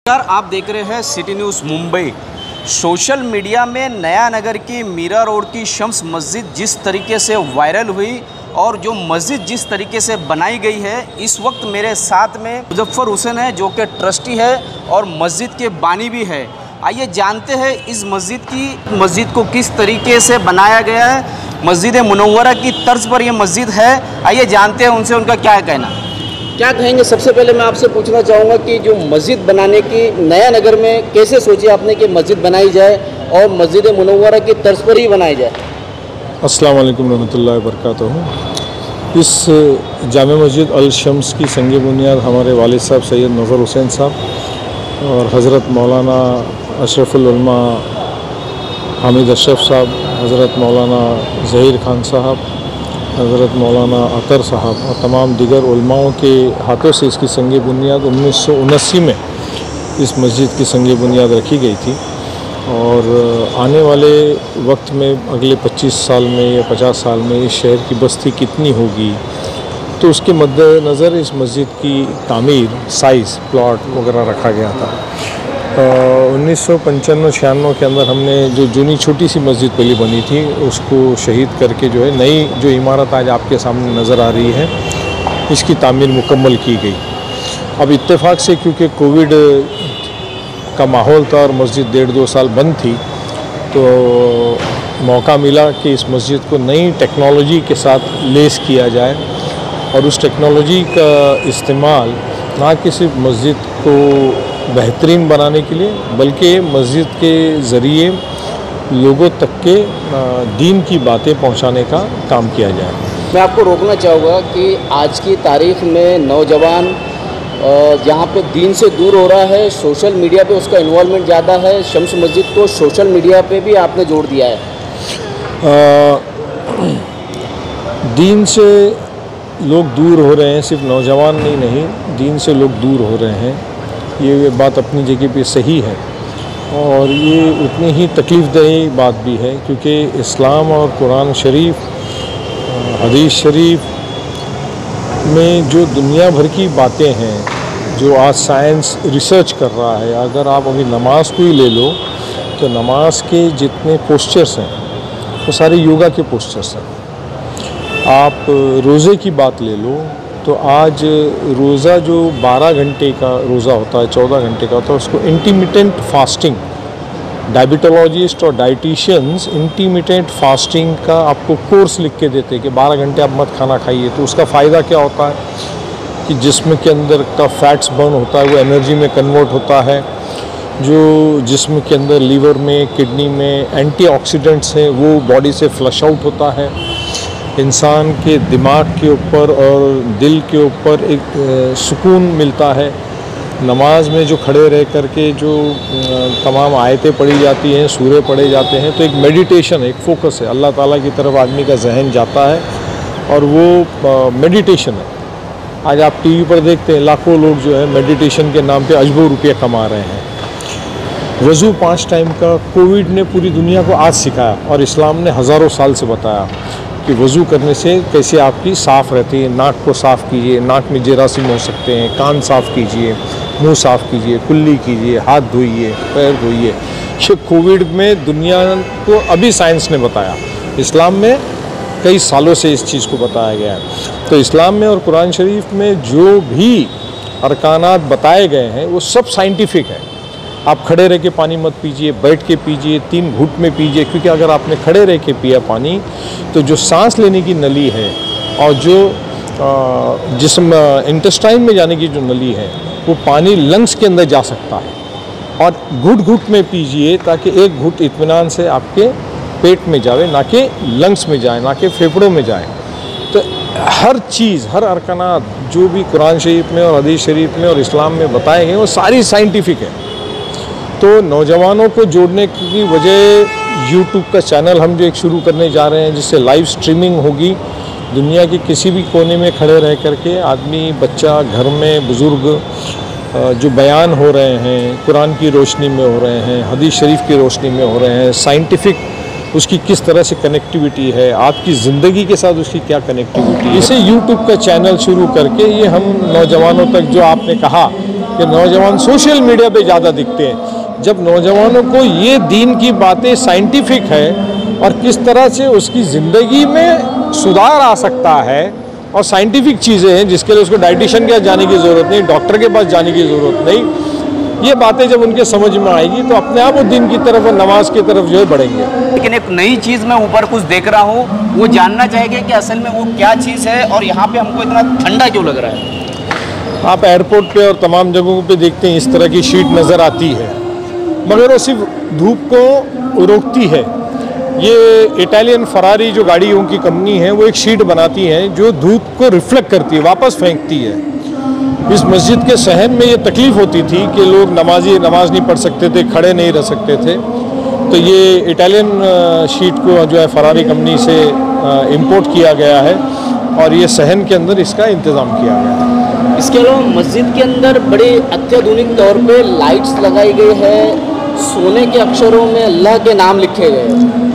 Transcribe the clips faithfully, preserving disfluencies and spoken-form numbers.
नमस्कार, आप देख रहे हैं city news Mumbai. Social media में नया नगर की मीरा रोड की शम्स मस्जिद जिस तरीके से वायरल हुई और जो मस्जिद जिस तरीके से बनाई गई है, इस वक्त मेरे साथ में मुजफ्फर हुसैन है जो कि ट्रस्टी है और मस्जिद के बानी भी है। आइए जानते हैं इस मस्जिद की मस्जिद को किस तरीके से बनाया गया है। मस्जिद मुनव्वरा की तर्ज पर यह मस्जिद है। आइए जानते हैं उनसे उनका क्या कहना। क्या कहेंगे? सबसे पहले मैं आपसे पूछना चाहूँगा कि जो मस्जिद बनाने की नया नगर में कैसे सोची आपने कि मस्जिद बनाई जाए और मस्जिद मुनव्वरा की तर्ज पर ही बनाई जाए? अस्सलाम वालेकुम रहमतुल्लाहि व बरकातहू। इस जामे मस्जिद अल शम्स की संग बुनियाद हमारे वालिद साहब सैयद नज़र हुसैन साहब और हज़रत मौलाना अशरफुल उलमा हामिद अशरफ साहब, हज़रत मौलाना ज़हीर खान साहब, हज़रत मौलाना अतर साहब और तमाम दिगर उलमाओं के हाथों से इसकी संग बुनियाद उन्नीस सौ उनासी में इस मस्जिद की संग बुनियाद रखी गई थी। और आने वाले वक्त में अगले पच्चीस साल में या पचास साल में इस शहर की बस्ती कितनी होगी, तो उसके मद्देनज़र इस मस्जिद की तामीर, साइज़, प्लॉट वगैरह रखा गया था। उन्नीस सौ पंचानवे छियानवे के अंदर हमने जो जूनी छोटी सी मस्जिद पहले बनी थी उसको शहीद करके जो है नई जो इमारत आज आपके सामने नज़र आ रही है, इसकी तामीर मुकम्मल की गई। अब इत्तेफाक से क्योंकि कोविड का माहौल था और मस्जिद डेढ़ दो साल बंद थी, तो मौका मिला कि इस मस्जिद को नई टेक्नोलॉजी के साथ लेस किया जाए और उस टेक्नोलॉजी का इस्तेमाल ना कि सिर्फ मस्जिद को बेहतरीन बनाने के लिए बल्कि मस्जिद के ज़रिए लोगों तक के दीन की बातें पहुंचाने का काम किया जाए। मैं आपको रोकना चाहूँगा कि आज की तारीख में नौजवान जहाँ पे दीन से दूर हो रहा है, सोशल मीडिया पे उसका इन्वॉल्वमेंट ज़्यादा है। शम्स मस्जिद को सोशल मीडिया पे भी आपने जोड़ दिया है। आ, दीन से लोग दूर हो रहे हैं, सिर्फ नौजवान नहीं नहीं दीन से लोग दूर हो रहे हैं, ये बात अपनी जगह पे सही है और ये उतनी ही तकलीफ़देह बात भी है क्योंकि इस्लाम और कुरान शरीफ, हदीस शरीफ में जो दुनिया भर की बातें हैं, जो आज साइंस रिसर्च कर रहा है, अगर आप अभी नमाज को ही ले लो तो नमाज के जितने पोस्चर्स हैं वो सारे योगा के पोस्चर्स हैं। आप रोज़े की बात ले लो तो आज रोज़ा जो बारह घंटे का रोज़ा होता है, चौदह घंटे का होता है, उसको इंटरमिटेंट फास्टिंग, डायबिटोलॉजिस्ट और डाइटिशियंस इंटरमिटेंट फास्टिंग का आपको कोर्स लिख के देते हैं कि बारह घंटे आप मत खाना खाइए। तो उसका फ़ायदा क्या होता है कि जिस्म के अंदर का फैट्स बर्न होता है वो एनर्जी में कन्वर्ट होता है, जो जिस्म के अंदर लीवर में, किडनी में एंटीऑक्सीडेंट्स हैं वो बॉडी से फ्लश आउट होता है। इंसान के दिमाग के ऊपर और दिल के ऊपर एक सुकून मिलता है। नमाज में जो खड़े रह करके जो तमाम आयतें पढ़ी जाती हैं, सूरे पढ़े जाते हैं, तो एक मेडिटेशन है, एक फोकस है, अल्लाह ताला की तरफ आदमी का जहन जाता है और वो मेडिटेशन है। आज आप टीवी पर देखते हैं लाखों लोग जो है मेडिटेशन के नाम पे अजबों रुपये कमा रहे हैं। वज़ू पाँच टाइम का कोविड ने पूरी दुनिया को आज सिखाया और इस्लाम ने हज़ारों साल से बताया कि वज़ू करने से कैसे आपकी साफ़ रहती है। नाक को साफ़ कीजिए, नाक में जरासीम हो सकते हैं, कान साफ़ कीजिए, मुंह साफ़ कीजिए, कुल्ली कीजिए, हाथ धोइए, पैर धोइए। ये कोविड में दुनिया को अभी साइंस ने बताया, इस्लाम में कई सालों से इस चीज़ को बताया गया है। तो इस्लाम में और कुरान शरीफ में जो भी अरकानात बताए गए हैं वो सब साइंटिफिक है। आप खड़े रह के पानी मत पीजिए, बैठ के पीजिए, तीन घुट में पीजिए, क्योंकि अगर आपने खड़े रह के पिया पानी तो जो सांस लेने की नली है और जो जिस्म इंटेस्टाइन में जाने की जो नली है वो पानी लंग्स के अंदर जा सकता है। और घुट घुट में पीजिए ताकि एक घुट इत्मीनान से आपके पेट में जाए, ना कि लंग्स में जाए, ना कि फेफड़ों में जाए। तो हर चीज़, हर अरकानात जो भी कुरान शरीफ में और हदीस शरीफ में और इस्लाम में बताए गए वो सारी साइंटिफिक है। तो नौजवानों को जोड़ने की वजह यूट्यूब का चैनल हम जो एक शुरू करने जा रहे हैं जिससे लाइव स्ट्रीमिंग होगी। दुनिया के किसी भी कोने में खड़े रह करके आदमी, बच्चा, घर में बुज़ुर्ग जो बयान हो रहे हैं कुरान की रोशनी में हो रहे हैं, हदीस शरीफ की रोशनी में हो रहे हैं, साइंटिफिक उसकी किस तरह से कनेक्टिविटी है, आपकी ज़िंदगी के साथ उसकी क्या कनेक्टिविटी है, इसे यूट्यूब का चैनल शुरू करके ये हम नौजवानों तक, जो आपने कहा कि नौजवान सोशल मीडिया पे ज़्यादा दिखते हैं। जब नौजवानों को ये दीन की बातें साइंटिफिक है और किस तरह से उसकी ज़िंदगी में सुधार आ सकता है और साइंटिफिक चीज़ें हैं जिसके लिए उसको डाइटिशियन के पास जाने की ज़रूरत नहीं, डॉक्टर के पास जाने की ज़रूरत नहीं, ये बातें जब उनके समझ में आएगी तो अपने आप वो दिन की तरफ और नमाज की तरफ जो है बढ़ेंगे। लेकिन एक नई चीज़ मैं ऊपर कुछ देख रहा हूँ, वो जानना चाहेंगे कि असल में वो क्या चीज़ है और यहाँ पे हमको इतना ठंडा क्यों लग रहा है। आप एयरपोर्ट पे और तमाम जगहों पे देखते हैं इस तरह की शीट नज़र आती है, मगर वो सिर्फ धूप को रोकती है। ये इटालियन फरारी जो गाड़ियों की कंपनी है वो एक शीट बनाती है जो धूप को रिफ्लेक्ट करती है, वापस फेंकती है। इस मस्जिद के सहन में ये तकलीफ़ होती थी कि लोग नमाजी नमाज नहीं पढ़ सकते थे, खड़े नहीं रह सकते थे, तो ये इटालियन शीट को जो है फरारी कंपनी से इंपोर्ट किया गया है और ये सहन के अंदर इसका इंतज़ाम किया गया है। इसके अलावा मस्जिद के अंदर बड़े अत्याधुनिक तौर पे लाइट्स लगाई गई है, सोने के अक्षरों में अल्लाह के नाम लिखे गए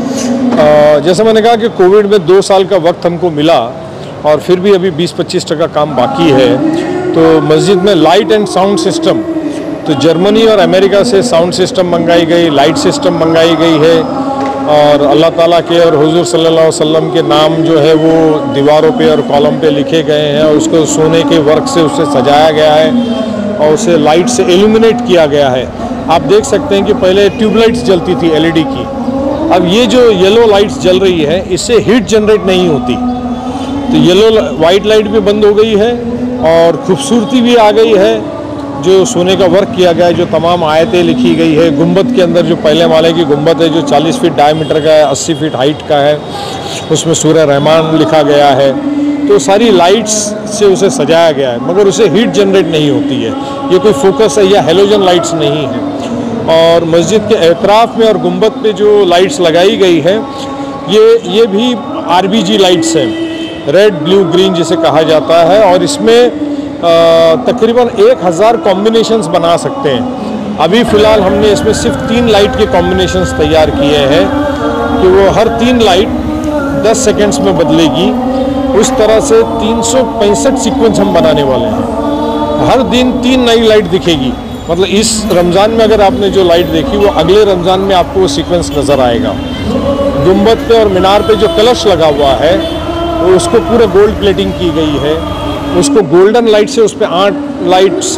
हैं। जैसे मैंने कहा कि कोविड में दो साल का वक्त हमको मिला और फिर भी अभी बीस पच्चीस टका काम बाकी है, तो मस्जिद में लाइट एंड साउंड सिस्टम, तो जर्मनी और अमेरिका से साउंड सिस्टम मंगाई गई, लाइट सिस्टम मंगाई गई है और अल्लाह ताला के और हुजूर सल्लल्लाहु अलैहि वसल्लम के नाम जो है वो दीवारों पे और कॉलम पे लिखे गए हैं और उसको सोने के वर्क से उसे सजाया गया है और उसे लाइट से इल्यूमिनेट किया गया है। आप देख सकते हैं कि पहले ट्यूबलाइट्स जलती थी एलईडी की, अब ये जो येलो लाइट्स जल रही है इससे हीट जनरेट नहीं होती, तो येलो वाइट लाइट भी बंद हो गई है और खूबसूरती भी आ गई है। जो सोने का वर्क किया गया है, जो तमाम आयतें लिखी गई है, गुंबद के अंदर जो पहले माले की गुंबद है जो चालीस फीट डायमीटर का है, अस्सी फीट हाइट का है, उसमें सूरह रहमान लिखा गया है, तो सारी लाइट्स से उसे सजाया गया है, मगर उसे हीट जनरेट नहीं होती है। ये कोई फोकस है या हेलोजन लाइट्स नहीं है। और मस्जिद के एतराफ़ में और गुंबद पे जो लाइट्स लगाई गई है ये ये भी आरबीजी लाइट्स हैं, रेड ब्लू ग्रीन जिसे कहा जाता है, और इसमें तकरीबन एक हज़ार कॉम्बिनेशंस बना सकते हैं। अभी फ़िलहाल हमने इसमें सिर्फ तीन लाइट के कॉम्बिनेशंस तैयार किए हैं कि वो हर तीन लाइट दस सेकेंड्स में बदलेगी। उस तरह से तीन सौ पैंसठ सीक्वेंस हम बनाने वाले हैं। हर दिन तीन नई लाइट दिखेगी, मतलब इस रमज़ान में अगर आपने जो लाइट देखी वो अगले रमज़ान में आपको वो सीक्वेंस नज़र आएगा। गुंबद पे और मीनार पे जो कलश लगा हुआ है वो उसको पूरा गोल्ड प्लेटिंग की गई है, उसको गोल्डन लाइट से उस पर आठ लाइट्स,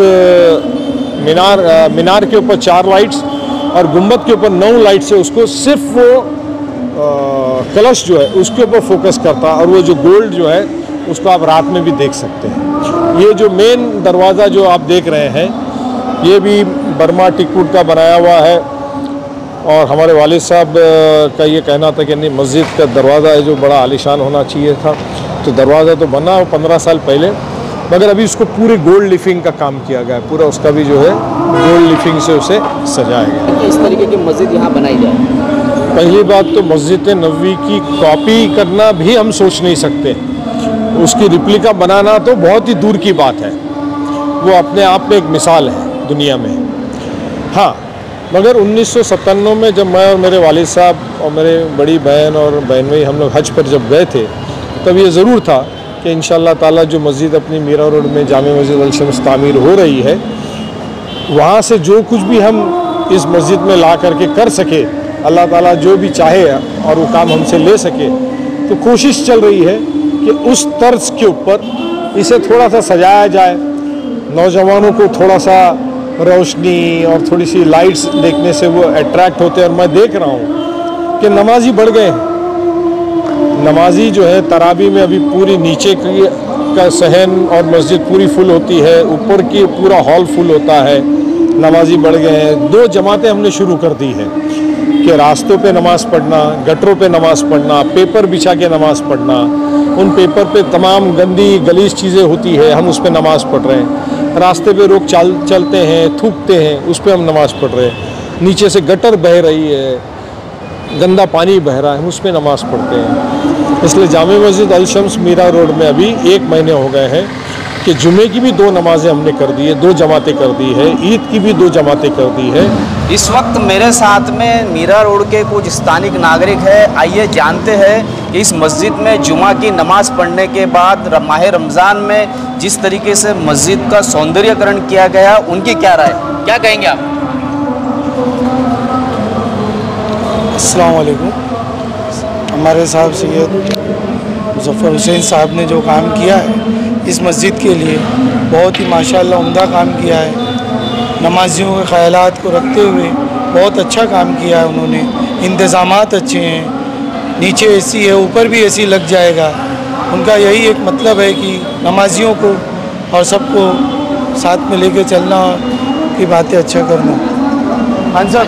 मीनार मीनार के ऊपर चार लाइट्स और गुंबद के ऊपर नौ लाइट से उसको सिर्फ वो आ, कलश जो है उसके ऊपर फोकस करता है और वो जो गोल्ड जो है उसको आप रात में भी देख सकते हैं। ये जो मेन दरवाज़ा जो आप देख रहे हैं ये भी बर्मा टीकवुड का बनाया हुआ है और हमारे वालिद साहब का ये कहना था कि नहीं, मस्जिद का दरवाज़ा है जो बड़ा आलीशान होना चाहिए था, तो दरवाज़ा तो बना हो पंद्रह साल पहले, मगर अभी उसको पूरे गोल्ड लीफिंग का काम किया गया है, पूरा उसका भी जो है गोल्ड लीफिंग से उसे सजाया गया। इस तरीके की मस्जिद यहाँ बनाई जाए। पहली बात तो मस्जिद नबवी की कॉपी करना भी हम सोच नहीं सकते, उसकी रिप्लिका बनाना तो बहुत ही दूर की बात है, वो अपने आप में एक मिसाल है दुनिया में। हाँ, मगर उन्नीस सौ सत्तानवे में जब मैं और मेरे वालिद साहब और मेरे बड़ी बहन और बहन भाई हम लोग हज पर जब गए थे, तब ये ज़रूर था कि इंशाअल्लाह ताला जो मस्जिद अपनी मीरा रोड में जामे मस्जिद अल शम्स तामीर हो रही है, वहाँ से जो कुछ भी हम इस मस्जिद में ला करके कर सके, अल्लाह ताला जो भी चाहे और वो काम हमसे ले सके, तो कोशिश चल रही है कि उस तर्ज के ऊपर इसे थोड़ा सा सजाया जाए, नौजवानों को थोड़ा सा रोशनी और थोड़ी सी लाइट्स देखने से वो अट्रैक्ट होते हैं। और मैं देख रहा हूँ कि नमाजी बढ़ गए हैं, नमाजी जो है तरावी में अभी पूरी नीचे की का सहन और मस्जिद पूरी फुल होती है, ऊपर की पूरा हॉल फुल होता है, नमाजी बढ़ गए हैं। दो जमातें हमने शुरू कर दी हैं कि रास्तों पे नमाज़ पढ़ना, गटरों पे नमाज़ पढ़ना, पेपर बिछा के नमाज़ पढ़ना, उन पेपर पे तमाम गंदी गलीज चीज़ें होती है, हम उस पर नमाज़ पढ़ रहे हैं। रास्ते पे लोग चल चलते हैं, थूकते हैं, उस पर हम नमाज़ पढ़ रहे हैं। नीचे से गटर बह रही है, गंदा पानी बह रहा है, हम उस पर नमाज़ पढ़ते हैं। इसलिए जामे मस्जिद अल शम्स मीरा रोड में अभी एक महीने हो गए हैं कि जुमे की भी दो नमाज़ें हमने कर दी है, दो जमातें कर दी है, ईद की भी दो जमातें कर दी है। इस वक्त मेरे साथ में मीरा रोड के कुछ स्थानिक नागरिक है, आइए जानते हैं कि इस मस्जिद में जुमा की नमाज़ पढ़ने के बाद माह रमज़ान में जिस तरीके से मस्जिद का सौंदर्यकरण किया गया, उनकी क्या राय, क्या कहेंगे आप? अस्सलाम वालेकुम। हमारे साहब सैयद मुज़फ़्फ़र हुसैन साहब ने जो काम किया है इस मस्जिद के लिए, बहुत ही माशाअल्लाह उम्दा काम किया है। नमाजियों के ख़यालात को रखते हुए बहुत अच्छा काम किया है उन्होंने। इंतज़ामात अच्छे हैं, नीचे एसी है, ऊपर भी एसी लग जाएगा। उनका यही एक मतलब है कि नमाजियों को और सबको साथ में लेके चलना की बातें अच्छा करना। हाँ साहब,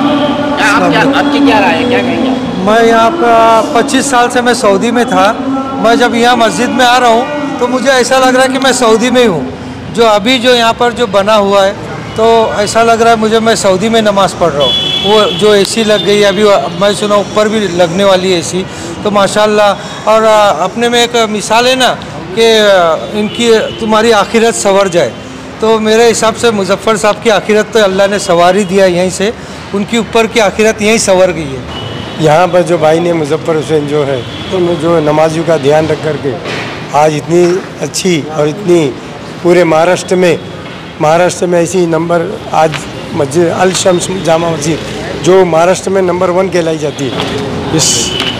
आप क्या, आपकी क्या राय है, क्या कहेंगे आप? मैं यहाँ पर पच्चीस साल से मैं सऊदी में था। मैं जब यहाँ मस्जिद में आ रहा हूँ तो मुझे ऐसा लग रहा है कि मैं सऊदी में ही हूँ। जो अभी जो यहाँ पर जो बना हुआ है तो ऐसा लग रहा है मुझे मैं सऊदी में नमाज़ पढ़ रहा हूँ। वो जो एसी लग गई अभी, मैं सुना ऊपर भी लगने वाली है एसी, तो माशाल्लाह। और अपने में एक मिसाल है ना कि इनकी तुम्हारी आखिरत संवर जाए, तो मेरे हिसाब से मुज़फ़्फ़र साहब की आखिरत तो अल्लाह ने संवार ही दिया यहीं से, उनकी ऊपर की आखिरत यहीं संवर गई है। यहाँ पर जो भाई ने मुज़फ़्फ़र हुसैन जो है तो जो नमाजियों का ध्यान रख करके आज इतनी अच्छी और इतनी पूरे महाराष्ट्र में महाराष्ट्र में ऐसी नंबर आज मस्जिद अल शम्स जामा मस्जिद जो महाराष्ट्र में नंबर वन कहलाई जाती है। इस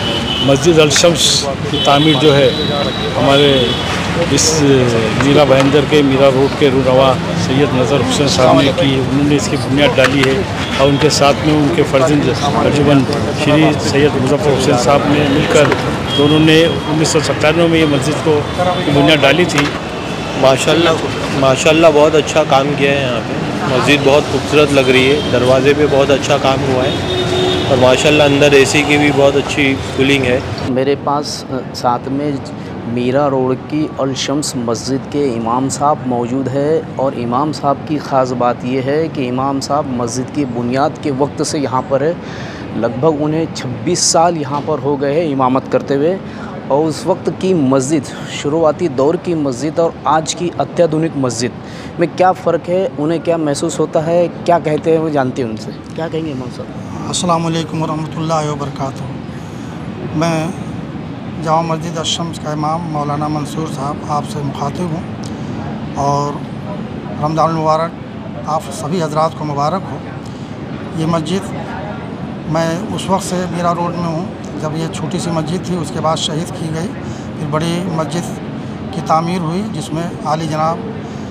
मस्जिद अल शम्स की तामीर जो है हमारे इस मीरा भाईंदर के मीरा रोड के रुनवा सैयद नज़र हुसैन साहब ने की, उन्होंने इसकी बुनियाद डाली है। और उनके साथ में उनके फर्जंद अर्जुमन श्री सैयद मुज़फ़्फ़र हुसैन साहब ने मिलकर दोनों ने उन्नीस सौ सत्तानवे में ये मस्जिद को बुनियाद डाली थी। माशाल्लाह माशाल्लाह बहुत अच्छा काम किया है यहाँ पे। मस्जिद बहुत खूबसूरत लग रही है, दरवाजे पे बहुत अच्छा काम हुआ है और माशाल्लाह अंदर एसी की भी बहुत अच्छी कूलिंग है। मेरे पास साथ में मीरा रोड की अल शम्स मस्जिद के इमाम साहब मौजूद है और इमाम साहब की ख़ास बात यह है कि इमाम साहब मस्जिद की बुनियाद के वक्त से यहाँ पर है। लगभग उन्हें छब्बीस साल यहाँ पर हो गए हैं इमामत करते हुए। और उस वक्त की मस्जिद, शुरुआती दौर की मस्जिद और आज की अत्याधुनिक मस्जिद में क्या फ़र्क है, उन्हें क्या महसूस होता है, क्या कहते हैं, वो जानते हैं उनसे। क्या कहेंगे इमाम साहब? अस्सलाम वालेकुम रहमतुल्लाहि व बरकातुहू। मैं जामा मस्जिद अल-शम्स का इमाम मौलाना मंसूर साहब आपसे मुखातिब हूँ और रमज़ान मुबारक आप सभी हजरात को मुबारक हो। ये मस्जिद मैं उस वक्त से मीरा रोड में हूँ जब ये छोटी सी मस्जिद थी, उसके बाद शहीद की गई, फिर बड़ी मस्जिद की तामीर हुई जिसमें आली जनाब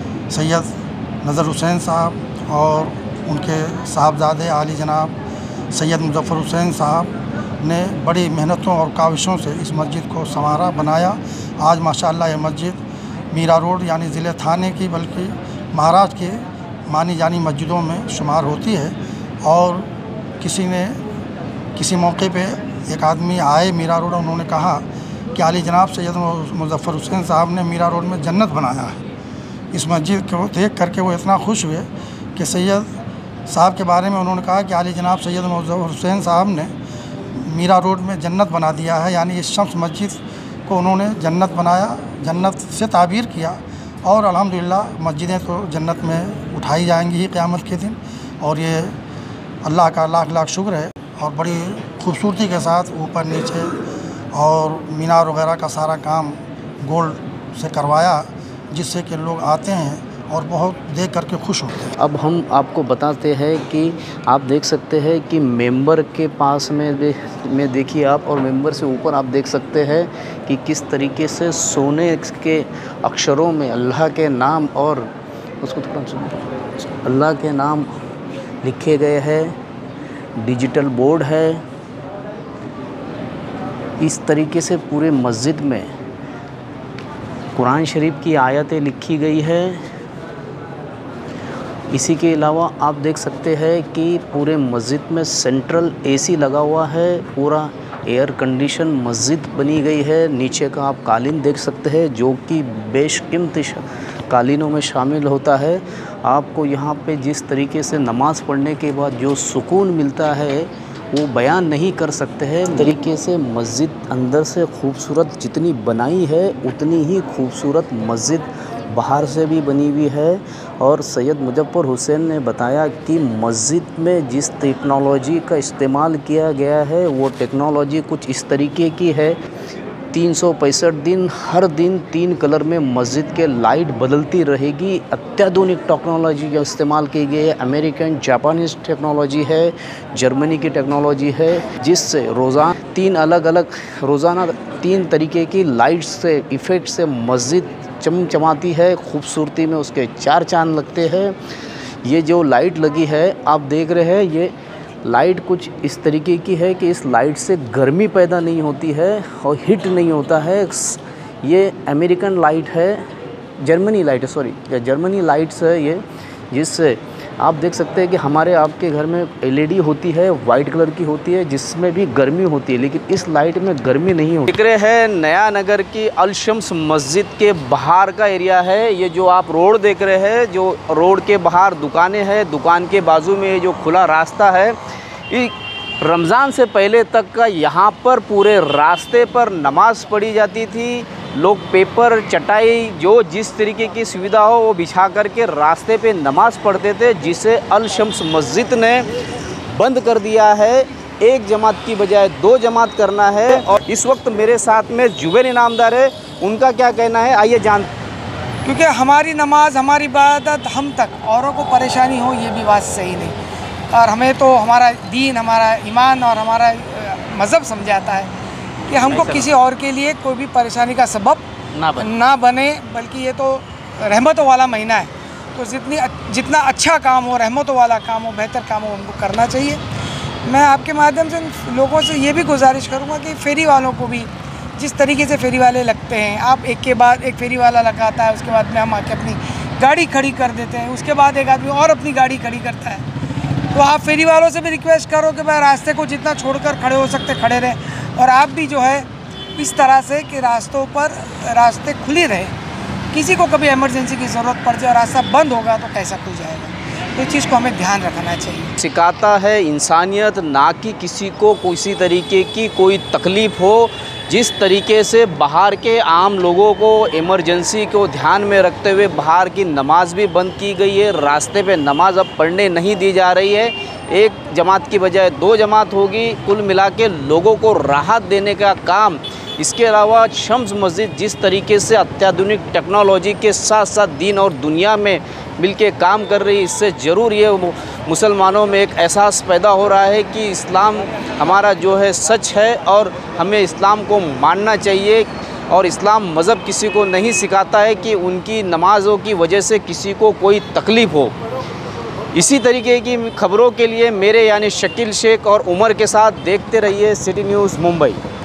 सैयद नज़र हुसैन साहब और उनके साहबजादे आली जनाब सैयद मुज़फ़्फ़र हुसैन साहब ने बड़ी मेहनतों और काविशों से इस मस्जिद को संवारा बनाया। आज माशाअल्लाह ये मस्जिद मीरा रोड यानी ज़िले थाने की बल्कि महाराष्ट्र के मानी जानी मस्जिदों में शुमार होती है। और किसी ने किसी मौके पे एक आदमी आए मीरा रोड, उन्होंने कहा कि आली जनाब सैयद मुज़फ़्फ़र हुसैन साहब ने मीरा रोड में जन्नत बनाया है। इस मस्जिद को देख करके वो इतना खुश हुए कि सैयद साहब के बारे में उन्होंने कहा कि आली जनाब सैयद मुज़फ़्फ़र हुसैन साहब ने मीरा रोड में जन्नत बना दिया है, यानी इस शम्स मस्जिद को उन्होंने जन्नत बनाया, जन्नत से ताबीर किया। और अल्हम्दुलिल्लाह मस्जिदें तो जन्नत में उठाई जाएंगी ही क़यामत के दिन, और ये अल्लाह का लाख लाख शुक्र है। और बड़ी खूबसूरती के साथ ऊपर नीचे और मीनार वगैरह का सारा काम गोल्ड से करवाया, जिससे कि लोग आते हैं और बहुत देख करके खुश होते हैं। अब हम आपको बताते हैं कि आप देख सकते हैं कि मेंबर के पास में दे, में देखिए आप, और मेंबर से ऊपर आप देख सकते हैं कि किस तरीके से सोने के अक्षरों में अल्लाह के नाम और उसको थोड़ा अल्लाह के नाम लिखे गए हैं। डिजिटल बोर्ड है। इस तरीके से पूरे मस्जिद में कुरान शरीफ की आयतें लिखी गई है। इसी के अलावा आप देख सकते हैं कि पूरे मस्जिद में सेंट्रल एसी लगा हुआ है, पूरा एयर कंडीशन मस्जिद बनी गई है। नीचे का आप कालीन देख सकते हैं जो कि बेशकीमती कालीनों में शामिल होता है। आपको यहाँ पे जिस तरीके से नमाज़ पढ़ने के बाद जो सुकून मिलता है वो बयान नहीं कर सकते हैं। तरीके से मस्जिद अंदर से खूबसूरत जितनी बनाई है उतनी ही खूबसूरत मस्जिद बाहर से भी बनी हुई है। और सैयद मुजफ्फर हुसैन ने बताया कि मस्जिद में जिस टेक्नोलॉजी का इस्तेमाल किया गया है वो टेक्नोलॉजी कुछ इस तरीके की है, तीन सौ पैंसठ दिन हर दिन तीन कलर में मस्जिद के लाइट बदलती रहेगी। अत्याधुनिक टेक्नोलॉजी का इस्तेमाल की गई है। अमेरिकन जापानीज़ टेक्नोलॉजी है, जर्मनी की टेक्नोलॉजी है, जिससे रोज़ाना तीन अलग अलग रोज़ाना तीन तरीके की लाइट्स से इफ़ेक्ट से मस्जिद चमचमाती है। खूबसूरती में उसके चार चांद लगते हैं। ये जो लाइट लगी है आप देख रहे हैं, ये लाइट कुछ इस तरीके की है कि इस लाइट से गर्मी पैदा नहीं होती है और हीट नहीं होता है। ये अमेरिकन लाइट है, जर्मनी लाइट है, सॉरी या जर्मनी लाइट्स है ये, जिससे आप देख सकते हैं कि हमारे आपके घर में एलईडी होती है, वाइट कलर की होती है, जिसमें भी गर्मी होती है, लेकिन इस लाइट में गर्मी नहीं होती। देख रहे हैं नया नगर की अल शम्स मस्जिद के बाहर का एरिया है। ये जो आप रोड देख रहे हैं, जो रोड के बाहर दुकानें हैं, दुकान के बाजू में ये जो खुला रास्ता है, ये रमज़ान से पहले तक का यहाँ पर पूरे रास्ते पर नमाज़ पढ़ी जाती थी। लोग पेपर चटाई जो जिस तरीके की सुविधा हो वो बिछा करके रास्ते पे नमाज़ पढ़ते थे, जिसे अल शम्स मस्जिद ने बंद कर दिया है। एक जमात की बजाय दो जमात करना है। और इस वक्त मेरे साथ में जुबैर इनामदार है, उनका क्या कहना है आइए जान। क्योंकि हमारी नमाज, हमारी इबादत हम तक, औरों को परेशानी हो ये भी बात सही नहीं। और हमें तो हमारा दीन, हमारा ईमान और हमारा मज़हब समझाता है कि हमको किसी और के लिए कोई भी परेशानी का सबब ना बने ना बने, बल्कि ये तो रहमतों वाला महीना है। तो जितनी जितना अच्छा काम हो, रहमतों वाला काम हो, बेहतर काम हो, हमको करना चाहिए। मैं आपके माध्यम से लोगों से ये भी गुजारिश करूँगा कि फेरी वालों को भी जिस तरीके से फेरी वाले लगते हैं, आप एक के बाद एक फेरी वाला लगाता है, उसके बाद में हम आके अपनी गाड़ी खड़ी कर देते हैं, उसके बाद एक आदमी और अपनी गाड़ी खड़ी करता है। तो आप फेरी वालों से भी रिक्वेस्ट करो कि भाई रास्ते को जितना छोड़कर खड़े हो सकते खड़े रहें, और आप भी जो है इस तरह से कि रास्तों पर रास्ते खुले रहे। किसी को कभी इमरजेंसी की ज़रूरत पड़ जाए और रास्ता बंद होगा तो कैसा खुल जाएगा, तो इस चीज़ को हमें ध्यान रखना चाहिए। सिखाता है इंसानियत, ना कि किसी को किसी तरीके की कोई तकलीफ़ हो। जिस तरीके से बाहर के आम लोगों को इमरजेंसी को ध्यान में रखते हुए बाहर की नमाज भी बंद की गई है, रास्ते पे नमाज अब पढ़ने नहीं दी जा रही है, एक जमात की बजाय दो जमात होगी। कुल मिला के लोगों को राहत देने का काम। इसके अलावा शम्स मस्जिद जिस तरीके से अत्याधुनिक टेक्नोलॉजी के साथ साथ दीन और दुनिया में मिलके काम कर रही है, इससे ज़रूर ये मुसलमानों में एक एहसास पैदा हो रहा है कि इस्लाम हमारा जो है सच है और हमें इस्लाम को मानना चाहिए। और इस्लाम मज़हब किसी को नहीं सिखाता है कि उनकी नमाज़ों की वजह से किसी को कोई तकलीफ़ हो। इसी तरीके की खबरों के लिए मेरे यानी शकील शेख और उमर के साथ देखते रहिए सिटी न्यूज़ मुंबई।